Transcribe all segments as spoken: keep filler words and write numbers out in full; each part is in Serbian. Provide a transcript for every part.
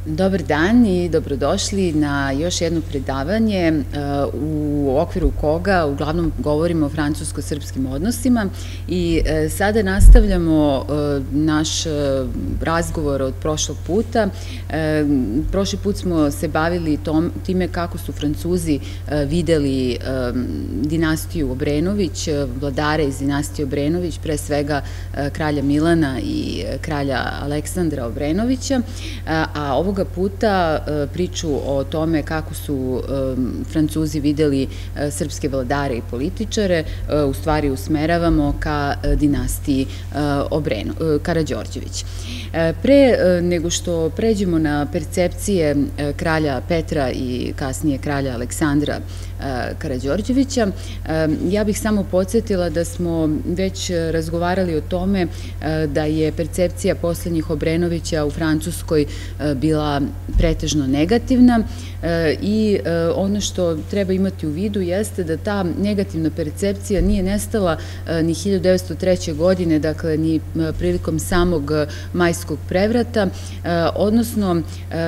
Dobar dan i dobrodošli na još jedno predavanje u okviru koga uglavnom govorimo o francusko-srpskim odnosima i sada nastavljamo naš razgovor od prošlog puta. Prošli put smo se bavili time kako su Francuzi videli dinastiju Obrenović, vladare iz dinastije Obrenović, pre svega kralja Milana i kralja Aleksandra Obrenovića, a ovoga puta priču o tome kako su Francuzi videli srpske vladare i političare u stvari usmeravamo ka dinastiji Karađorđević. Pre nego što pređemo na percepcije kralja Petra i kasnije kralja Aleksandra Karađorđevića, ja bih samo podsjetila da smo već razgovarali o tome da je percepcija poslednjih Obrenovića u Francuskoj bila pretežno negativna i ono što treba imati u vidu jeste da ta negativna percepcija nije nestala ni hiljadu devetsto treće. godine, dakle ni prilikom samog majskog prevrata, odnosno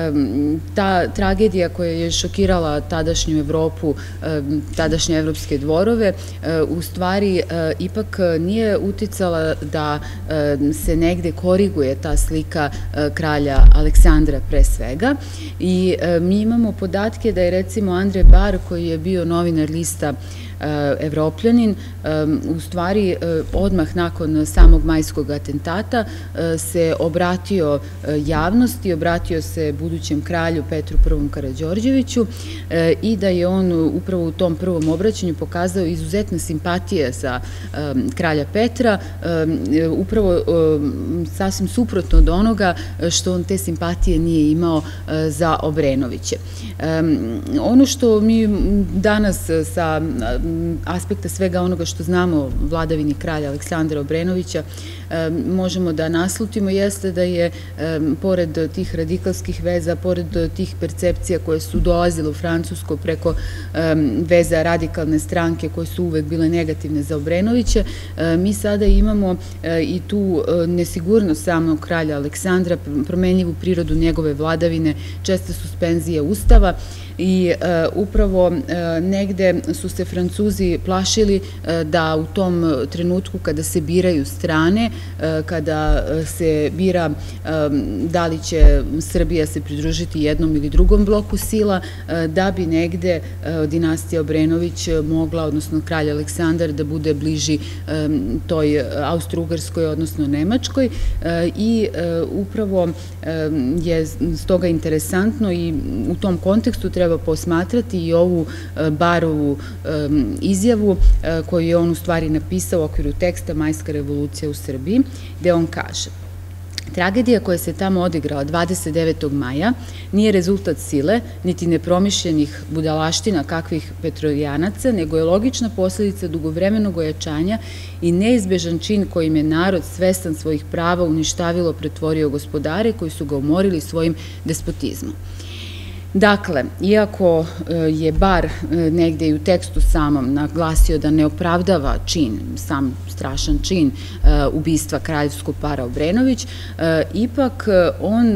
ta tragedija koja je šokirala tadašnju Evropu, tadašnje evropske dvorove, u stvari ipak nije uticala da se negde koriguje ta slika kralja Aleksandra pre svega. I mi imamo podatke da je recimo Andre Bar, koji je bio novinar lista Evropljanin, u stvari odmah nakon samog majskog atentata se obratio javnosti, obratio se budućem kralju Petru Prvom Karađorđeviću i da je on upravo u tom prvom obraćanju pokazao izuzetne simpatije za kralja Petra, upravo sasvim suprotno od onoga što on te simpatije nije imao za Obrenoviće. Ono što mi danas sa aspekta svega onoga što znamo o vladavini kralja Aleksandra Obrenovića možemo da naslutimo jeste da je pored tih radikalskih veza, pored tih percepcija koje su dolazile u Francusko preko veza radikalne stranke koje su uvek bile negativne za Obrenovića, mi sada imamo i tu nesigurnost samog kralja Aleksandra, promenljivu prirodu njegove vladavine, česte suspenzije ustava i upravo negde su se Francuzi plašili da u tom trenutku kada se biraju strane, kada se bira da li će Srbija se pridružiti jednom ili drugom bloku sila, da bi negde dinastija Obrenović mogla, odnosno kralj Aleksandar, da bude bliži toj Austro-Ugarskoj, odnosno Nemačkoj, i upravo je stoga interesantno i u tom kontekstu treba posmatrati i ovu Barovu izjavu koju je on u stvari napisao u okviru teksta Majska revolucija u Srbiji, gde on kaže: tragedija koja se tamo odigrala dvadeset devetog maja nije rezultat sile, niti nepromišljenih budalaština kakvih petrojanaca, nego je logična posledica dugovremenog ojačanja i neizbežan čin kojim je narod svestan svojih prava uništavilo pretvorio gospodare koji su ga umorili svojim despotizmom. Dakle, iako je Bar negde i u tekstu samom naglasio da ne opravdava čin, sam strašan čin ubistva kraljevskog para Obrenović, ipak on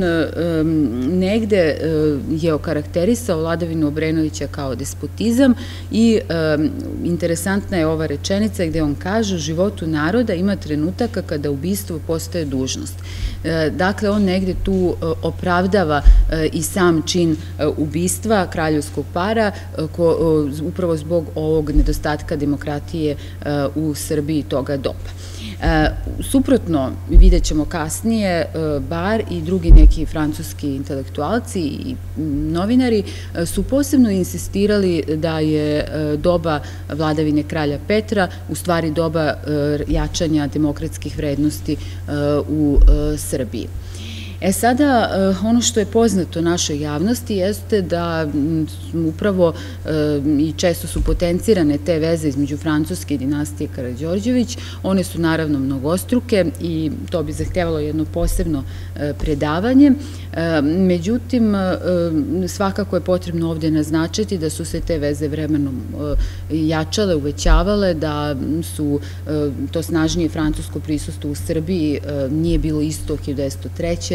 negde je okarakterisao vladavinu Obrenovića kao despotizam i interesantna je ova rečenica gde on kaže: u životu naroda ima trenutaka kada ubistvo postaje dužnost. Dakle, on negde tu opravdava i sam čin ubistva kraljevskog para upravo zbog ovog nedostatka demokratije u Srbiji toga doba. Suprotno, vidjet ćemo kasnije, Bar i drugi neki francuski intelektualci i novinari su posebno insistirali da je doba vladavine kralja Petra u stvari doba jačanja demokratskih vrednosti u Srbiji. E sada, ono što je poznato našoj javnosti jeste da upravo i često su potencirane te veze između francuske i dinastije Karađorđević. One su naravno mnogostruke i to bi zahtevalo jedno posebno predavanje. Međutim, svakako je potrebno ovde naznačiti da su se te veze vremenom jačale, uvećavale, da su to snažnije francusko prisustvo u Srbiji nije bilo isto hiljadu devetsto treće.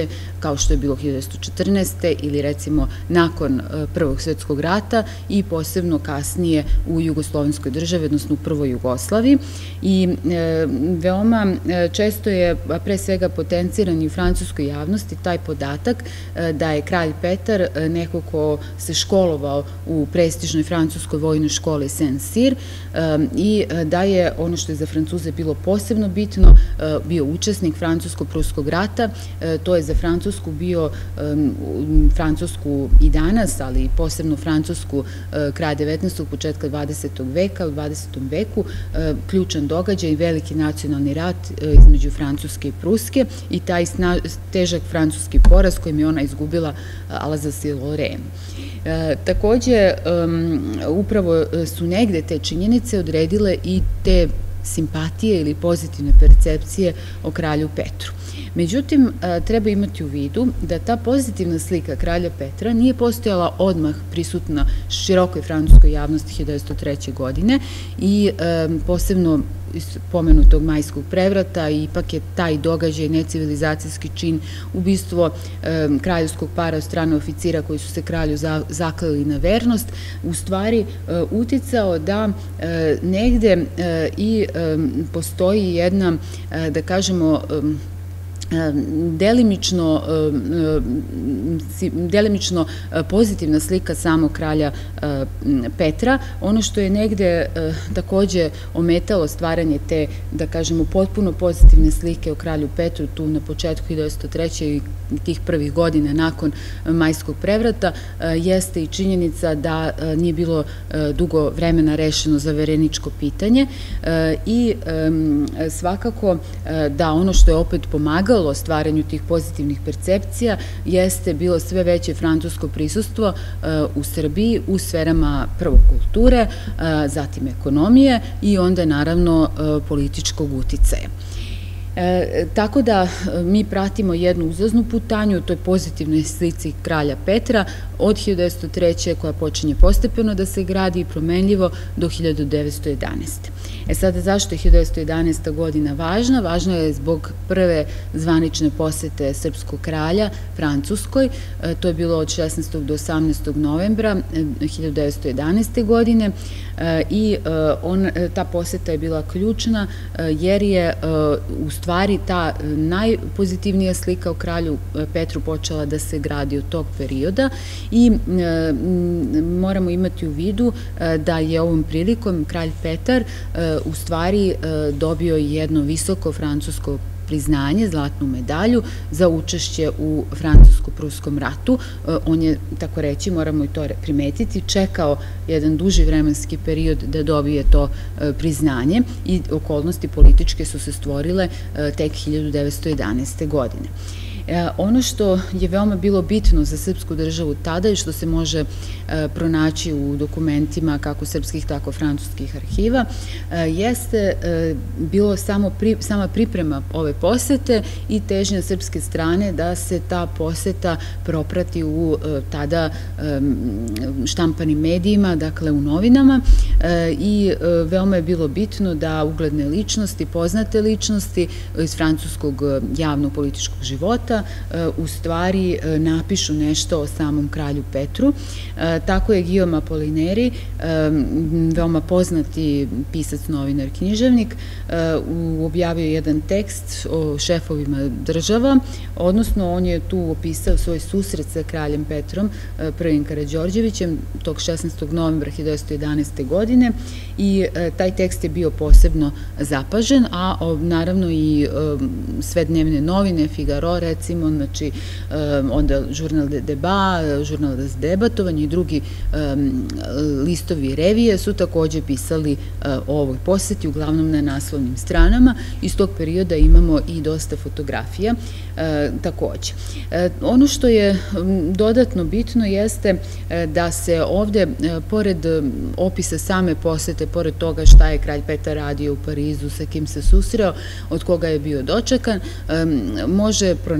kao što je bilo hiljadu devetsto četrnaeste. ili recimo nakon Prvog svjetskog rata i posebno kasnije u jugoslovenskoj državi, odnosno u prvoj Jugoslaviji. I veoma često je pre svega potenciran i u francuskoj javnosti taj podatak da je kralj Petar neko ko se školovao u prestižnoj francuskoj vojnoj školi Saint-Cyr i da je, ono što je za Francuze bilo posebno bitno, bio učesnik francusko-pruskog rata. To je za Francusku bio, Francusku i danas, ali posebno Francusku kraja devetnaestog. početka dvadesetog veka, u dvadesetom veku, ključan događaj i veliki nacionalni rat između Francuske i Pruske i taj težak francuski poraz kojim je ona izgubila Alsace-Lorraine. Takođe, upravo su negde te činjenice odredile i te simpatije ili pozitivne percepcije o kralju Petru. Međutim, treba imati u vidu da ta pozitivna slika kralja Petra nije postojala odmah prisutna širokoj francuskoj javnosti hiljadu devetsto treće. godine i posebno pomenutog majskog prevrata, i ipak je taj događaj, necivilizacijski čin, ubistvo kraljevskog para od strane oficira koji su se kralju zakleli na vernost, u stvari uticao da negde i postoji jedna, da kažemo, delimično delimično pozitivna slika samog kralja Petra. Ono što je negde takođe ometalo stvaranje te, da kažemo, potpuno pozitivne slike o kralju Petru tu na početku hiljadu devetsto treće. i tih prvih godina nakon majskog prevrata jeste i činjenica da nije bilo dugo vremena rešeno zavereničko pitanje i svakako da ono što je opet pomagalo stvaranju tih pozitivnih percepcija jeste bilo sve veće francusko prisustvo u Srbiji u sferama prvo kulture, zatim ekonomije i onda naravno političkog uticaja. Tako da mi pratimo jednu uzlaznu putanju u toj pozitivnoj slici kralja Petra od hiljadu devetsto treće. koja počinje postepeno da se gradi i promenljivo do hiljadu devetsto jedanaeste. E sada, zašto je hiljadu devetsto jedanaesta. godina važna? Važna je zbog prve zvanične posete srpskog kralja Francuskoj. To je bilo od šesnaestog do osamnaestog novembra hiljadu devetsto jedanaeste. godine i ta poseta je bila ključna jer je u stvari ta najpozitivnija slika o kralju Petru počela da se gradi od tog perioda i moramo imati u vidu da je ovom prilikom kralj Petar u stvari dobio jedno visoko francusko priznanje, zlatnu medalju za učešće u francusko-pruskom ratu. On je, tako reći, moramo i to primetiti, čekao jedan duži vremenski period da dobije to priznanje i okolnosti političke su se stvorile tek hiljadu devetsto jedanaeste. godine. Ono što je veoma bilo bitno za srpsku državu tada i što se može pronaći u dokumentima kako srpskih, tako francuskih arhiva, jeste bilo sama priprema ove posete i težnja srpske strane da se ta poseta proprati u tada štampanim medijima, dakle u novinama, i veoma je bilo bitno da ugledne ličnosti, poznate ličnosti iz francuskog javno-političkog života u stvari napišu nešto o samom kralju Petru. Tako je Guillaume Apollinaire, veoma poznati pisac, novinar, književnik, objavio jedan tekst o šefovima država, odnosno on je tu opisao svoj susret sa kraljem Petrom prvim Karađorđevićem tog šesnaestog novembra hiljadu devetsto jedanaeste. godine i taj tekst je bio posebno zapažen, a naravno i sve dnevne novine, Figaro recimo, znači onda žurnal de Debat, žurnal de Debatovanje i drugi listovi i revije su takođe pisali o ovoj poseti, uglavnom na naslovnim stranama. Iz tog perioda imamo i dosta fotografija takođe. Ono što je dodatno bitno jeste da se ovde, pored opisa same posete, pored toga šta je kralj Petar radio u Parizu, sa kim se susreo, od koga je bio dočekan, može pronaći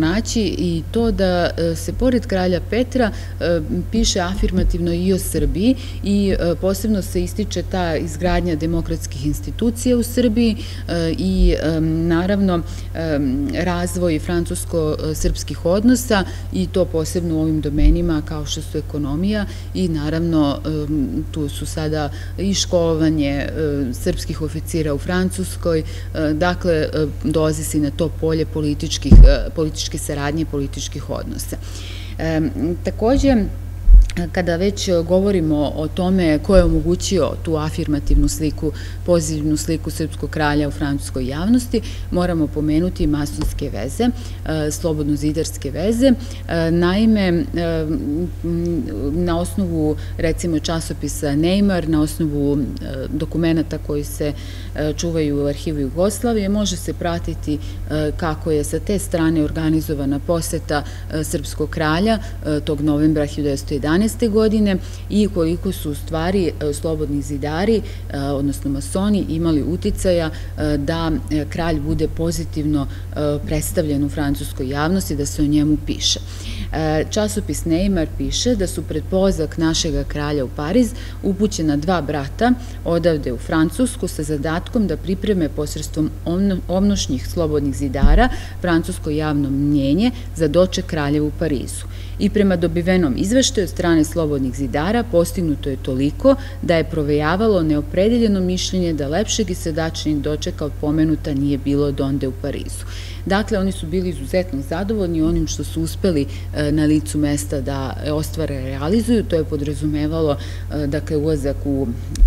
naći i to da se pored kralja Petra piše afirmativno i o Srbiji i posebno se ističe ta izgradnja demokratskih institucija u Srbiji i naravno razvoj francusko-srpskih odnosa i to posebno u ovim domenima kao što su ekonomija i naravno tu su sada i školovanje srpskih oficira u Francuskoj, dakle dolazi se i na to polje političke saradnje i političkih odnosa. Takođe, kada već govorimo o tome ko je omogućio tu afirmativnu sliku, pozitivnu sliku srpskog kralja u francuskoj javnosti, moramo pomenuti masonske veze, slobodno-zidarske veze. Naime, na osnovu, recimo, časopisa Neymar, na osnovu dokumenta koji se čuvaju u arhivu Jugoslavije, može se pratiti kako je sa te strane organizovana poseta srpskog kralja tog novembra hiljadu devetsto jedanaeste. godine i koliko su u stvari slobodni zidari, odnosno masoni, imali uticaja da kralj bude pozitivno predstavljen u francuskoj javnosti, da se o njemu piše. Časopis Neymar piše da su pred polazak našega kralja u Pariz upućena dva brata odavde u Francusku sa zadatkom da pripreme posredstvom omnošnjih slobodnih zidara francusko javno mnjenje za doček kralja u Parizu. I prema dobivenom izveštaju od strane slobodnih zidara postignuto je toliko da je provejavalo neopredeljeno mišljenje da lepšeg i srdačnijeg dočeka od pomenuta nije bilo donde u Parizu. Dakle, oni su bili izuzetno zadovoljni onim što su uspeli na licu mesta da ostvare, realizuju. To je podrazumevalo, dakle, ulazak u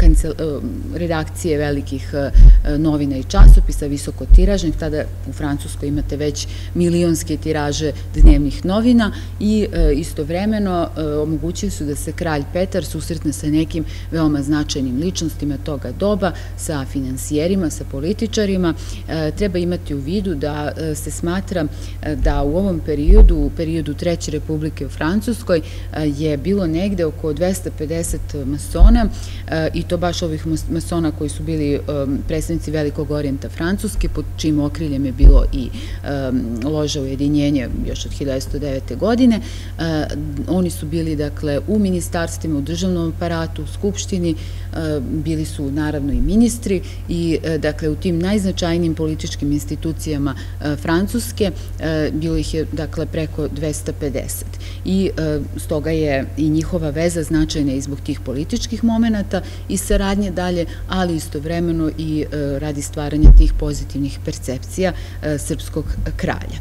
redakcije velikih novina i časopisa, visoko tiražnih. Tada u Francuskoj imate već milionske tiraže dnevnih novina i istovremeno omogućili su da se kralj Petar susretne sa nekim veoma značajnim ličnostima toga doba, sa finansijerima, sa političarima. Treba imati u vidu da se smatra da u ovom periodu, u periodu Treće republike u Francuskoj, je bilo negde oko dvesta pedeset masona i to baš ovih masona koji su bili predstavnici Velikog orijenta Francuske, pod čijim okriljem je bilo i loža ujedinjenja još od hiljadu devetsto devete. godine. Oni su bili, dakle, u ministarstvima, u državnom aparatu, u skupštini, bili su naravno i ministri i, dakle, u tim najznačajnijim političkim institucijama Francuske bilo ih je, dakle, preko dvesta pedeset. I stoga je i njihova veza značajna i zbog tih političkih momenata i saradnje dalje, ali istovremeno i radi stvaranja tih pozitivnih percepcija srpskog kralja.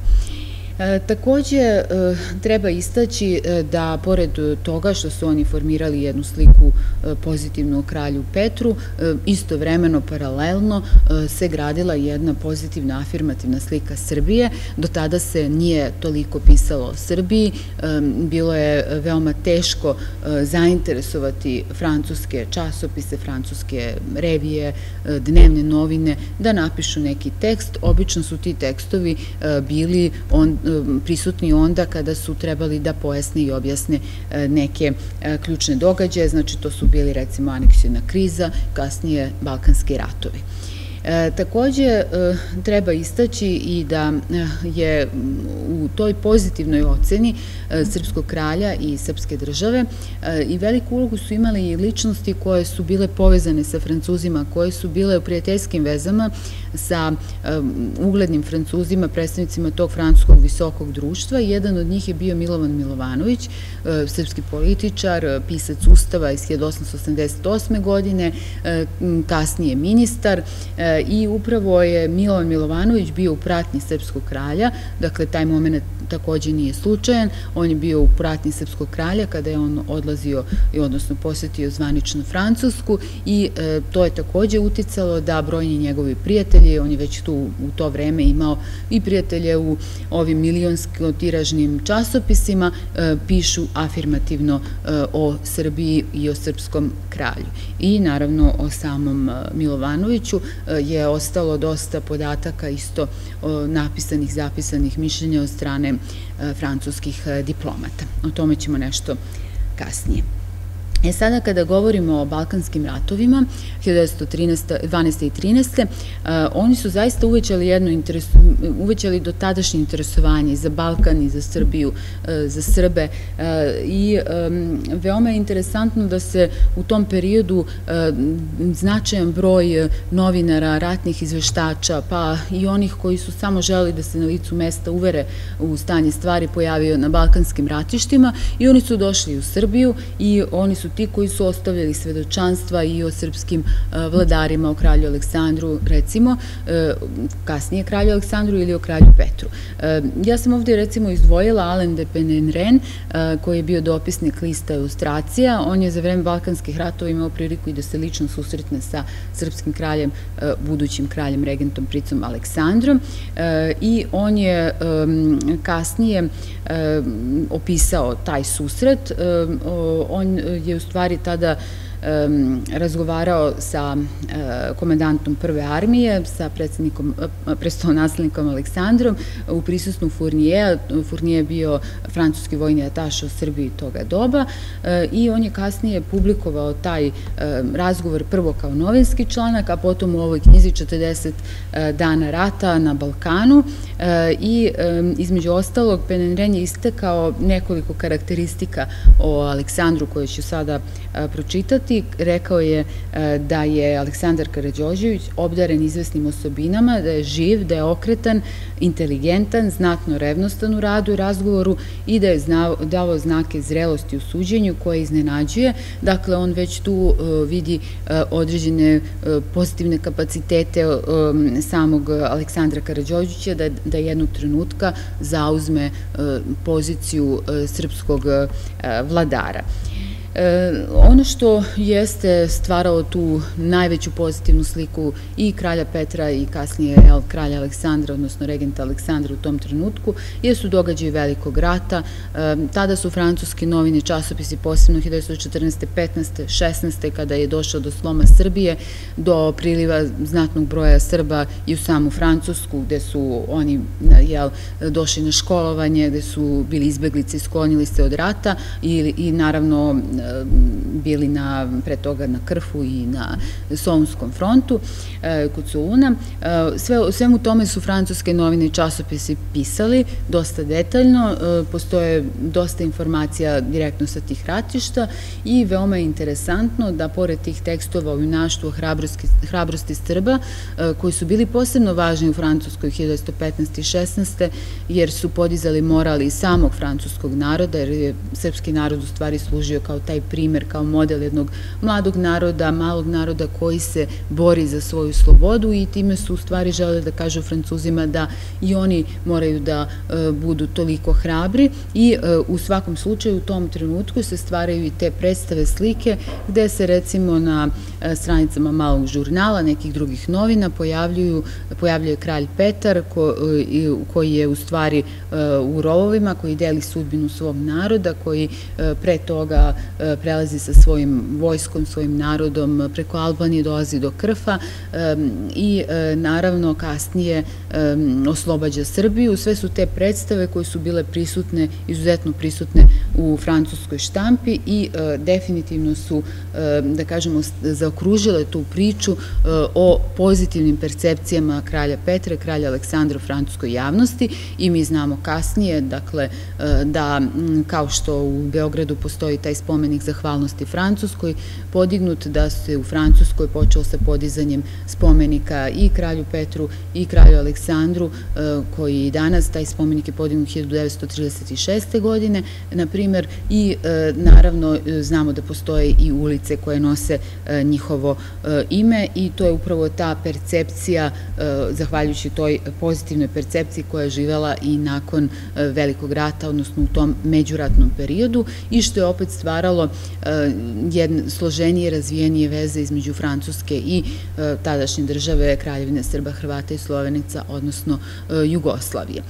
Takođe, treba istaći da, pored toga što su oni formirali jednu sliku pozitivnu o kralju Petru, istovremeno, paralelno, se gradila jedna pozitivna, afirmativna slika Srbije. Do tada se nije toliko pisalo o Srbiji. Bilo je veoma teško zainteresovati francuske časopise, francuske revije, dnevne novine, da napišu neki tekst. Obično su ti tekstovi bili on prisutni onda kada su trebali da pojasne i objasne neke ključne događaje, znači to su bili, recimo, aneksijna kriza, kasnije Balkanski ratovi. Takođe, treba istaći i da je u toj pozitivnoj oceni srpskog kralja i srpske države i veliku ulogu su imali i ličnosti koje su bile povezane sa Francuzima, koje su bile u prijateljskim vezama sa uglednim Francuzima, predstavnicima tog francuskog visokog društva. Jedan od njih je bio Milovan Milovanović, srpski političar, pisac Ustava iz hiljadu osamsto osamdeset osme. godine, kasnije ministar, i upravo je Milovan Milovanović bio u pratnji srpskog kralja, dakle taj moment takođe nije slučajan, on je bio u pratnji srpskog kralja kada je on odlazio, odnosno posetio zvanično Francusku i to je takođe uticalo da brojni njegovi prijatelji, on je već tu u to vreme imao i prijatelje u ovim milionsko tiražnim časopisima, pišu afirmativno o Srbiji i o srpskom kralju. I naravno o samom Milovanoviću je ostalo dosta podataka isto napisanih, zapisanih mišljenja od strane francuskih diplomata. O tome ćemo nešto kasnije. E sada kada govorimo o Balkanskim ratovima, hiljadu devetsto dvanaeste i trinaeste. oni su zaista uvećali jedno uvećali do tadašnje interesovanje za Balkan i za Srbiju, za Srbe i veoma je interesantno da se u tom periodu značajan broj novinara, ratnih izveštača, pa i onih koji su samo želeli da se na licu mesta uvere u stanje stvari pojavio na balkanskim ratištima i oni su došli u Srbiju i oni su ti koji su ostavljali svedočanstva i o srpskim vladarima, o kralju Aleksandru, recimo, kasnije kralju Aleksandru ili o kralju Petru. Ja sam ovdje recimo izdvojila Alen de Penenren, koji je bio dopisnik lista Ilustracija. On je za vreme Balkanskih ratova imao priliku i da se lično susretne sa srpskim kraljem, budućim kraljem, regentom, pricom Aleksandrom, i on je kasnije opisao taj susret. On je u stvari tada razgovarao sa komandantom prve armije, sa predsednikom, prestolonaslednikom Aleksandrom u prisustvu Furnijeja. Furnije je bio francuski vojni ataše u Srbiji toga doba i on je kasnije publikovao taj razgovor prvo kao novinski članak, a potom u ovoj knjizi četrdeset dana rata na Balkanu i između ostalog Penenren je istakao nekoliko karakteristika o Aleksandru koje ću sada pročitati. Rekao je da je Aleksandar Karađorđević obdaren izvesnim osobinama, da je živ, da je okretan, inteligentan, znatno revnostan u radu i razgovoru i da je davao znake zrelosti u suđenju koje iznenađuje. Dakle, on već tu vidi određene pozitivne kapacitete samog Aleksandra Karađorđevića da jednog trenutka zauzme poziciju srpskog vladara. Ono što jeste stvaralo tu najveću pozitivnu sliku i kralja Petra i kasnije kralja Aleksandra, odnosno regenta Aleksandra u tom trenutku, jesu događaji Velikog rata. Tada su francuski novine i časopisi, posebno hiljadu devetsto četrnaeste, petnaeste, šesnaeste. kada je došao do sloma Srbije, do priliva znatnog broja Srba i u samu Francusku, gde su oni došli na školovanje, gde su bili izbeglice i sklonili se od rata i naravno bili pre toga na Krfu i na Solunskom frontu kod Soluna. Svemu tome su francuske novine i časopisi pisali dosta detaljno, postoje dosta informacija direktno sa tih ratišta i veoma je interesantno da pored tih tekstova o junaštvu, hrabrosti Srba, koji su bili posebno važni u Francuskoj hiljadu devetsto petnaeste i šesnaeste. jer su podizali moral i samog francuskog naroda, jer je srpski narod u stvari služio kao taj primer, kao model jednog mladog naroda, malog naroda koji se bori za svoju slobodu i time su u stvari želeli da kažu Francuzima da i oni moraju da budu toliko hrabri i u svakom slučaju u tom trenutku se stvaraju i te predstave slike gde se recimo na stranicama malog žurnala, nekih drugih novina pojavljuje kralj Petar koji je u stvari u rovovima, koji deli sudbinu svog naroda, koji pre toga prelazi sa svojim vojskom, svojim narodom preko Albanije, dolazi do Krfa i naravno kasnije oslobađa Srbiju. Sve su te predstave koje su bile prisutne, izuzetno prisutne u francuskoj štampi i definitivno su, da kažemo, zaokružile tu priču o pozitivnim percepcijama kralja Petra, kralja Aleksandra u francuskoj javnosti i mi znamo kasnije, dakle, da kao što u Beogradu postoji taj spomenik zahvalnosti Francuskoj, podignut da se u Francuskoj počeo sa podizanjem spomenika i kralju Petru i kralju Aleksandru, koji danas, taj spomenik je podignut hiljadu devetsto trideset šeste. godine, na primer, i naravno znamo da postoje i ulice koje nose njihovo ime i to je upravo ta percepcija, zahvaljujući toj pozitivnoj percepciji koja je živela i nakon Velikog rata, odnosno u tom međuratnom periodu i što je opet stvaralo jedne složenije, razvijenije veze između Francuske i tadašnje države Kraljevine Srba, Hrvata i Slovenica, odnosno Jugoslavije.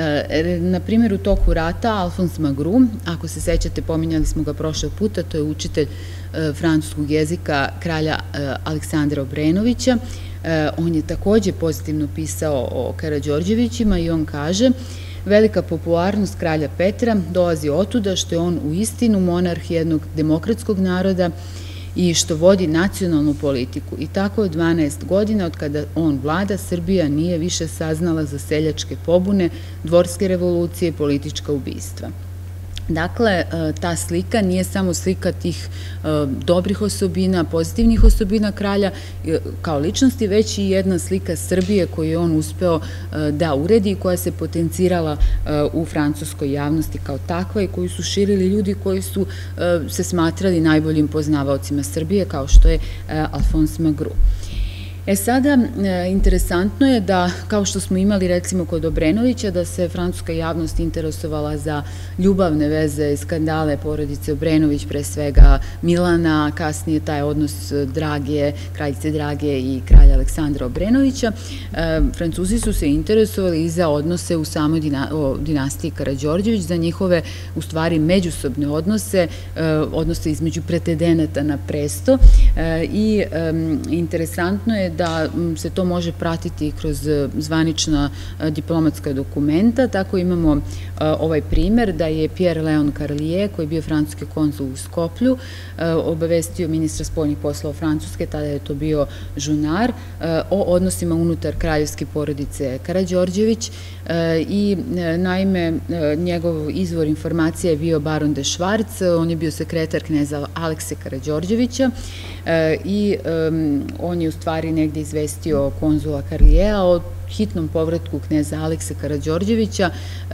Na primjer, u toku rata Alfons Magru, ako se sećate, pominjali smo ga prošlog puta, to je učitelj francuskog jezika kralja Aleksandra Obrenovića. On je takođe pozitivno pisao o Karađorđevićima i on kaže: Velika popularnost kralja Petra dolazi otuda što je on u istinu monarh jednog demokratskog naroda i što vodi nacionalnu politiku. I tako od dvanaest godina od kada on vlada, Srbija nije više saznala za seljačke pobune, dvorske revolucije i politička ubistva. Dakle, ta slika nije samo slika tih dobrih osobina, pozitivnih osobina kralja kao ličnosti, već i jedna slika Srbije koju je on uspeo da uredi i koja se potencirala u francuskoj javnosti kao takva i koju su širili ljudi koji su se smatrali najboljim poznavaocima Srbije, kao što je Alphonse Magru. E sada, interesantno je da, kao što smo imali recimo kod Obrenovića, da se francuska javnost interesovala za ljubavne veze i skandale porodice Obrenović, pre svega Milana, kasnije taj odnos Dragije, kraljice Dragije i kralja Aleksandra Obrenovića. Francuzi su se interesovali i za odnose u samoj dinastiji Karađorđević, za njihove, u stvari, međusobne odnose, odnose između pretendenata na presto i interesantno je da se to može pratiti kroz zvanična diplomatska dokumenta. Tako imamo ovaj primer da je Pierre Leon Carlier, koji je bio francuski konzul u Skoplju, obavestio ministra spoljnih poslova Francuske, tada je to bio Žunar, o odnosima unutar kraljevske porodice Karađorđević i naime njegov izvor informacija je bio baron de Schwarz, on je bio sekretar kneza Alekse Karađorđevića i on je u stvari negde izvestio konzula Carliera o hitnom povratku kneza Alekse Karađorđevića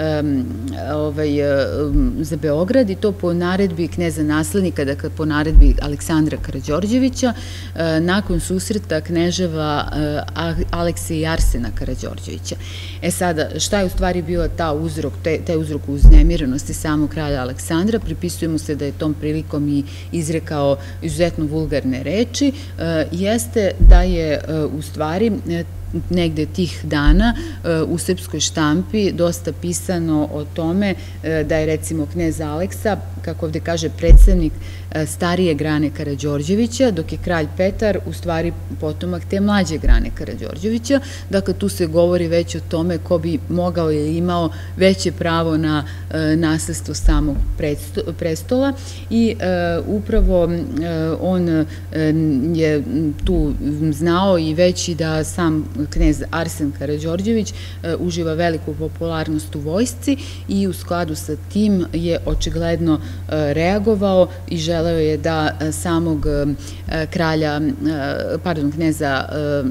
za Beograd i to po naredbi kneza naslednika, dakle po naredbi Aleksandra Karađorđevića, nakon susreta kneževa Alekse i Arsena Karađorđevića. E sada, šta je u stvari bio taj uzrok uznemirenosti samog kralja Aleksandra? Pripisujemo se da je tom prilikom i izrekao izuzetno vulgarne reči, jeste da je u stvari negde tih dana u srpskoj štampi dosta pisano o tome da je recimo knez Aleksa, kako ovde kaže, predstavnik starije grane Karađorđevića, dok je kralj Petar u stvari potomak te mlađe grane Karađorđevića. Dakle, tu se govori već o tome ko bi mogao ili imao veće pravo na nasledstvo samog prestola i upravo on je tu znao i već i da sam knez Arsen Karađorđević uživa veliku popularnost u vojsci i u skladu sa tim je očigledno reagovao i želeo je da samog kralja, pardon, kneza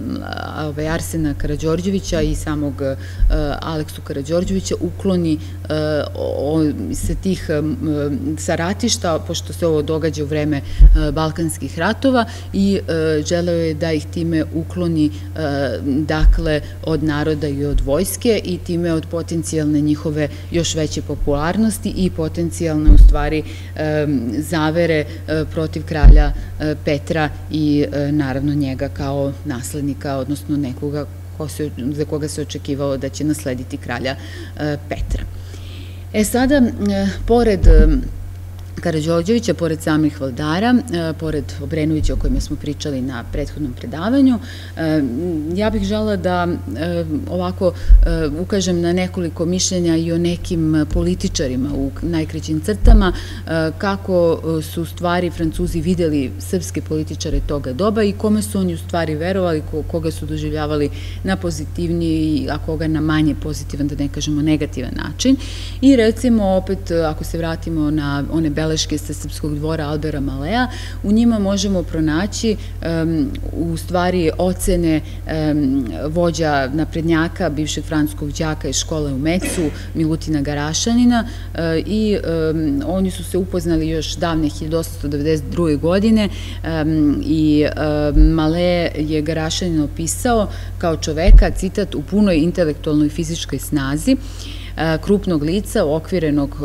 Arsena Karađorđevića i samog Aleksu Karađorđevića ukloni sa tih, sa ratišta, pošto se ovo događa u vreme Balkanskih ratova i želeo je da ih time ukloni dakle od naroda i od vojske i time od potencijalne njihove još veće popularnosti i potencijalne u stvari zavere protiv kralja Petra i naravno njega kao naslednika, odnosno nekoga za koga se očekivalo da će naslediti kralja Petra. E sada, pored Karađorđevića, pored samih vladara, pored Obrenovića o kojima smo pričali na prethodnom predavanju, ja bih žela da ovako ukažem na nekoliko mišljenja i o nekim političarima u najkraćim crtama, kako su u stvari Francuzi videli srpske političare toga doba i kome su oni u stvari verovali, koga su doživljavali na pozitivniji, a koga na manje pozitivan, da ne kažemo negativan način. I recimo opet, ako se vratimo na one beleške sa srpskog dvora Albera Malea, u njima možemo pronaći u stvari ocene vođa naprednjaka, bivšeg francuskog đaka iz škole u Mecu, Milutina Garašanina, i oni su se upoznali još davne hiljadu osamsto devedeset druge. godine i Malea je Garašanina opisao kao čoveka, citat, u punoj intelektualnoj i fizičkoj snazi, krupnog lica, okvirenog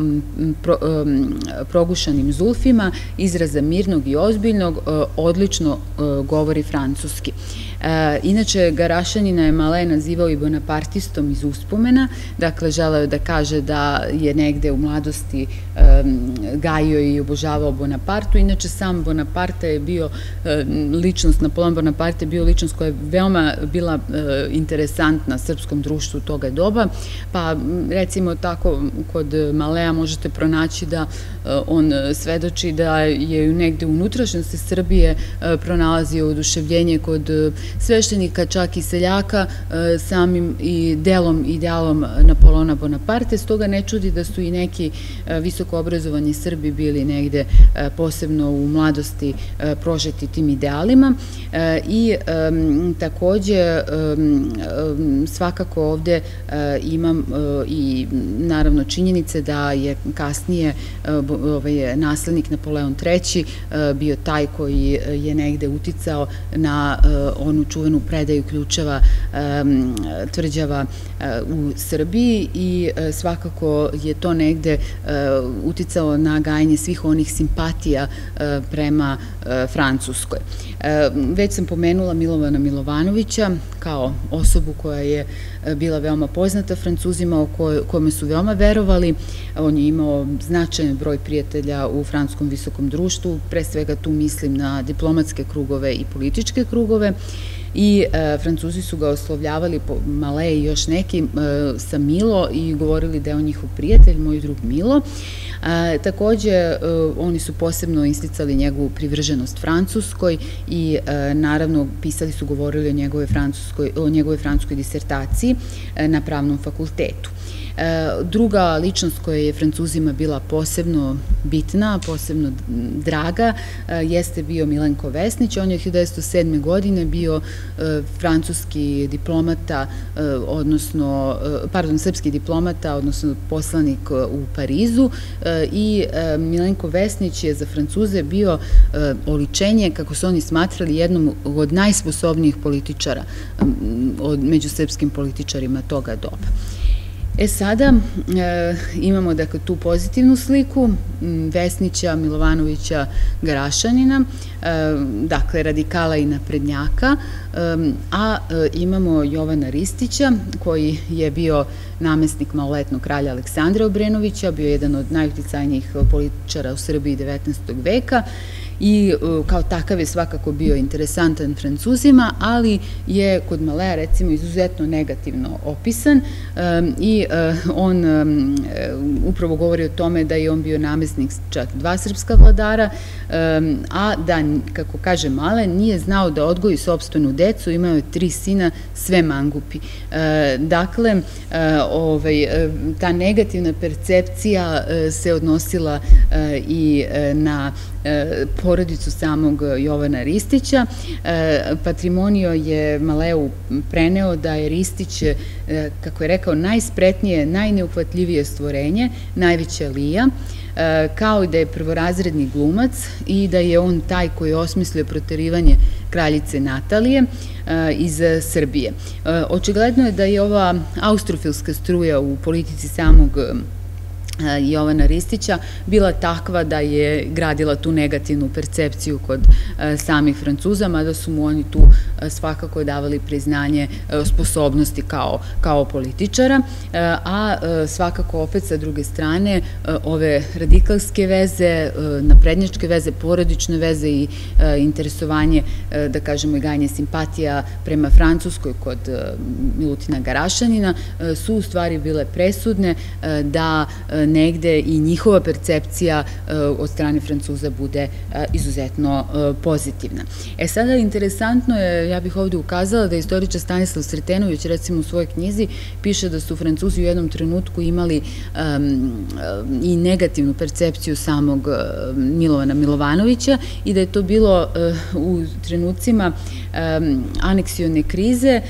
progušanim zulfima, izraza mirnog i ozbiljnog, odlično govori francuski. Inače, Garašanina je Malea nazivao i bonapartistom iz uspomena, dakle, želeo da kaže da je negde u mladosti gajio i obožavao Bonapartu. Inače, sam Bonaparte je bio ličnost, Napoleon Bonaparte je bio ličnost koja je veoma bila interesantna srpskom društvu toga doba, pa recimo tako kod Malea možete pronaći da on svedoči da je negde u unutrašnjosti Srbije pronalazio oduševljenje kod sveštenika, čak i seljaka, samim i delom, idealom Napoleona Bonaparte. Stoga ne čudi da su i neki visoko obrazovani Srbi bili negde posebno u mladosti prožeti tim idealima. I takođe svakako ovde imam i naravno činjenice da je kasnije naslednik Napoleon treći bio taj koji je negde uticao na onu čuvenu predaju ključeva tvrđava u Srbiji i svakako je to negde uticao na gajanje svih onih simpatija prema Francuskoj. Već sam pomenula Milovana Milovanovića kao osobu koja je bila veoma poznata Francuzima, o kome su veoma verovali. On je imao značajan broj prijatelja u francuskom visokom društvu, pre svega tu mislim na diplomatske krugove i političke krugove, i Francuzi su ga oslovljavali, Malé i još neki, sa Milo i govorili da je on njihov prijatelj, moj drug Milo. Takođe, oni su posebno isticali njegovu privrženost Francuskoj i naravno pisali su, govorili o njegove francuskoj disertaciji na pravnom fakultetu. Druga ličnost koja je Francuzima bila posebno bitna, posebno draga, jeste bio Milenko Vesnić. On je hiljadu devetsto sedme. godine bio francuski diplomata, odnosno, pardon, srpski diplomata, odnosno poslanik u Parizu, i Milenko Vesnić je za Francuze bio oličenje, kako su oni smatrali, jednom od najsposobnijih političara među srpskim političarima toga doba. E sada imamo dakle tu pozitivnu sliku Vesnića, Milovanovića, Garašanina, dakle radikala i naprednjaka, a imamo Jovana Ristića koji je bio namestnik maloletnog kralja Aleksandra Obrenovića, bio jedan od najuticajnijih političara u Srbiji devetnaestog veka i kao takav je svakako bio interesantan Francuzima, ali je kod Malea recimo izuzetno negativno opisan i on upravo govori o tome da je on bio namestnik čak dva srpska vladara, a da, kako kaže Malé, nije znao da odgoji sopstvenu decu, imao je tri sina, sve mangupi. Dakle, ta negativna percepcija se odnosila i na porodicu samog Jovana Ristića. Patrimonio je Maleu preneo da je Ristić, kako je rekao, najspretnije, najneuhvatljivije stvorenje, najveća lija, kao i da je prvorazredni glumac i da je on taj koji je osmislio proterivanje kraljice Natalije iz Srbije. Očigledno je da je ova austrofilska struja u politici samog Jovana Ristića bila takva da je gradila tu negativnu percepciju kod samih Francuza, mada su mu oni tu svakako davali priznanje sposobnosti kao političara, a svakako opet sa druge strane ove radikalske veze, naprednjačke veze, porodične veze i interesovanje, da kažemo, i gajanje simpatija prema Francuskoj kod Milutina Garašanina su u stvari bile presudne da negde i njihova percepcija od strane Francuza bude izuzetno pozitivna. E sada, interesantno je, ja bih ovde ukazala da je istoričar Stanislav Sretenović, recimo u svojoj knjizi, piše da su Francuzi u jednom trenutku imali i negativnu percepciju samog Milovana Milovanovića i da je to bilo u trenucima aneksione krize,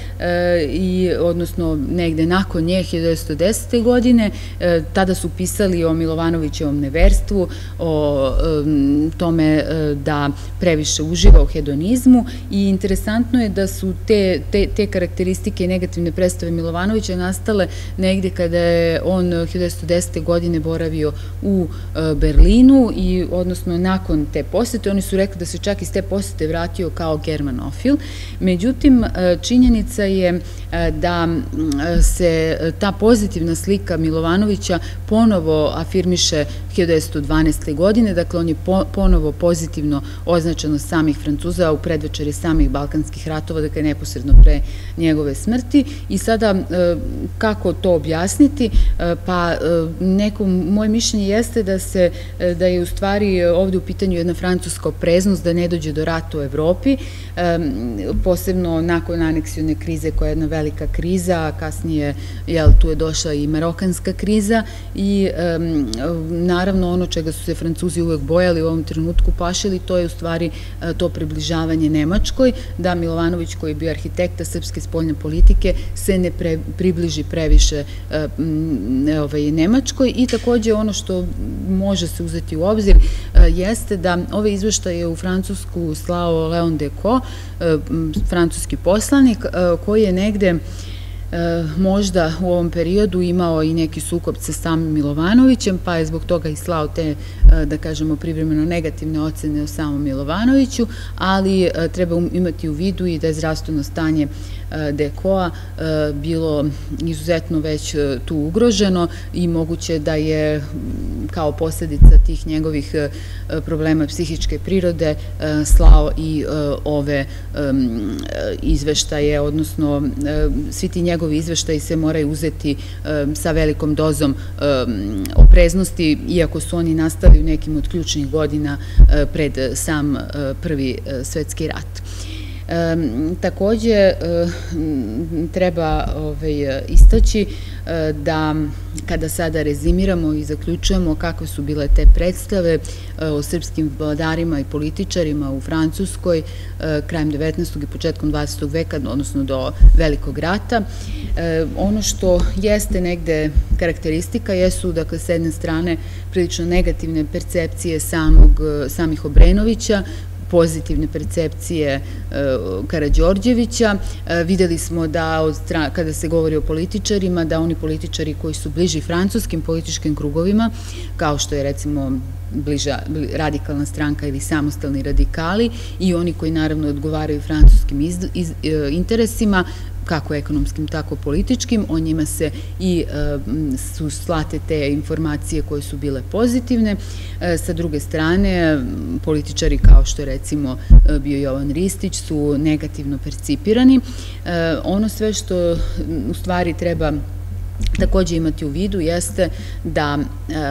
odnosno negde nakon nje, hiljadu devetsto desete. godine, tada su pisali o Milovanovićevom neverstvu, o tome da previše uživa u hedonizmu i interesantno je da su te karakteristike i negativne predstave Milovanovića nastale negde kada je on hiljadu devetsto desete. godine boravio u Berlinu i odnosno nakon te posete, oni su rekli da se čak iz te posete vratio kao germanofil. Međutim, činjenica je da se ta pozitivna slika Milovanovića ponovo afirmiše hiljadu hiljadu devetsto dvanaeste. godine, dakle on je ponovo pozitivno označen od samih Francuza u predvečeri samih Balkanskih ratova, dakle neposredno pre njegove smrti. I sada kako to objasniti? Pa neko moje mišljenje jeste da se, da je u stvari ovde u pitanju jedna francuska opreznost da ne dođe do rata u Evropi, posebno nakon aneksione krize koja je jedna velika kriza, a kasnije tu je došla i marokanska kriza i naravno ono čega su se Francuzi uvek bojali u ovom trenutku plašili, to je u stvari to približavanje Nemačkoj, da Milovanović koji je bio arhitekta srpske spoljne politike se ne približi previše Nemačkoj. I takođe ono što može se uzeti u obzir jeste da ove izveštaje u Francusku slao Leon Decaux, francuski poslanik, koji je negde možda u ovom periodu imao i neki sukob sa samim Milovanovićem, pa je zbog toga i slao te, da kažemo, privremeno negativne ocene o samom Milovanoviću, ali treba imati u vidu i da je zdravstveno stanje Decauxa bilo izuzetno već tu ugroženo i moguće da je kao posledica tih njegovih problema psihičke prirode slao i ove izveštaje, odnosno svi ti njegovi izveštaji se moraju uzeti sa velikom dozom opreznosti, iako su oni nastali u nekim od ključnih godina pred sam Prvi svetski rat. Takođe, treba istaći da kada sada rezimiramo i zaključujemo kakve su bile te predstave o srpskim vladarima i političarima u Francuskoj krajem devetnaestog i početkom dvadesetog veka, odnosno do Velikog rata, ono što jeste negde karakteristika jesu, dakle, s jedne strane prilično negativne percepcije samih Obrenovića, pozitivne percepcije Karađorđevića. Videli smo da, kada se govori o političarima, da oni političari koji su bliži francuskim političkim krugovima, kao što je recimo bliža radikalna stranka ili samostalni radikali i oni koji naravno odgovaraju francuskim interesima, kako ekonomskim, tako političkim, o njima se i su slate te informacije koje su bile pozitivne. Sa druge strane, političari kao što je recimo bio Jovan Ristić su negativno percipirani. Ono sve što u stvari treba takođe imati u vidu jeste da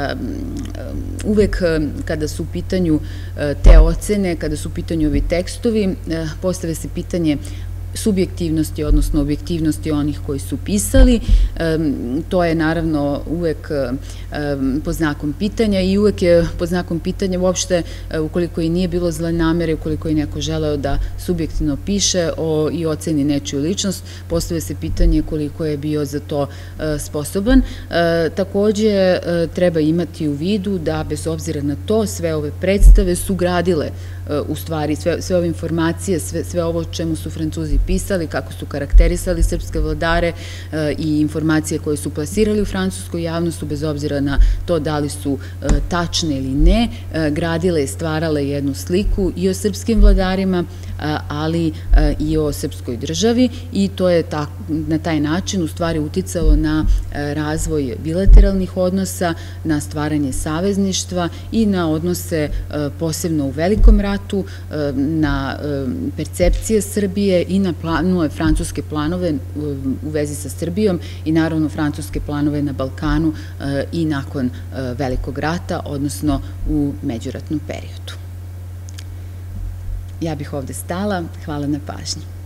uvek kada su u pitanju te ocene, kada su u pitanju ovi tekstovi, postave se pitanje subjektivnosti, odnosno objektivnosti onih koji su pisali. To je naravno uvek pod znakom pitanja i uvek je pod znakom pitanja uopšte ukoliko i nije bilo zle namere, ukoliko je neko želeo da subjektivno piše i oceni nečiju ličnost, postavlja se pitanje koliko je bio za to sposoban. Takođe, treba imati u vidu da bez obzira na to sve ove predstave su gradile u stvari sve ove informacije, sve ovo o čemu su Francuzi pisali, kako su karakterisali srpske vladare i informacije koje su plasirali u francuskoj javnosti, bez obzira na to da li su tačne ili ne, gradile i stvarale jednu sliku i o srpskim vladarima, ali i o srpskoj državi i to je na taj način u stvari uticalo na razvoj bilateralnih odnosa, na stvaranje savezništva i na odnose posebno u Velikom ratu, na percepcije Srbije i na francuske planove u vezi sa Srbijom i naravno francuske planove na Balkanu i nakon Velikog rata, odnosno u međuratnom periodu. Ja bih ovde stala. Hvala na pažnji.